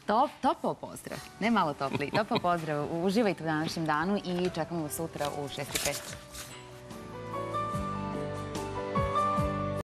Topao pozdrav, ne malo topli, topao pozdrav. Uživajte u današnjem danu i čekamo vas sutra u 6:05.